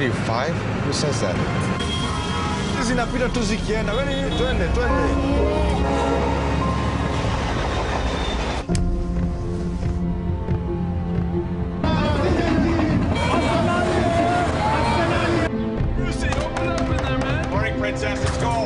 35? Who says that? Zinapita tu zikienda. Twende. Morning, princess. Let's go.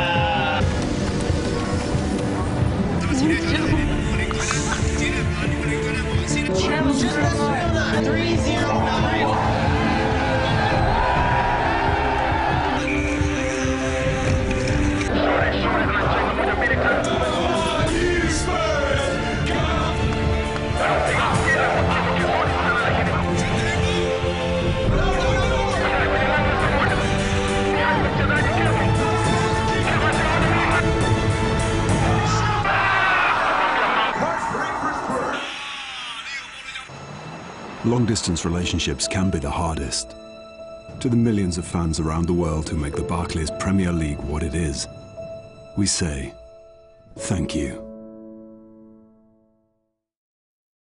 Long-distance relationships can be the hardest. To the millions of fans around the world who make the Barclays Premier League what it is, we say, thank you.